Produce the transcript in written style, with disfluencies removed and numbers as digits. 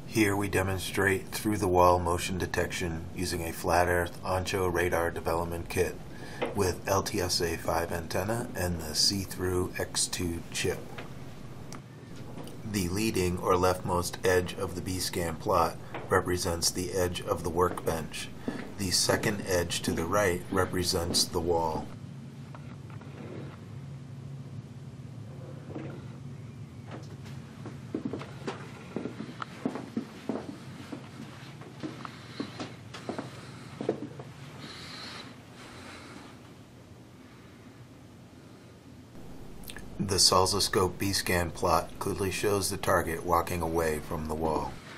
Here we demonstrate through-the-wall motion detection using a flat earth Ancho radar development kit with LTSA 5 antenna and the Thru X2 chip. The leading or leftmost edge of the B-scan plot represents the edge of the workbench. The second edge to the right represents the wall. The salsoscope B-scan plot clearly shows the target walking away from the wall.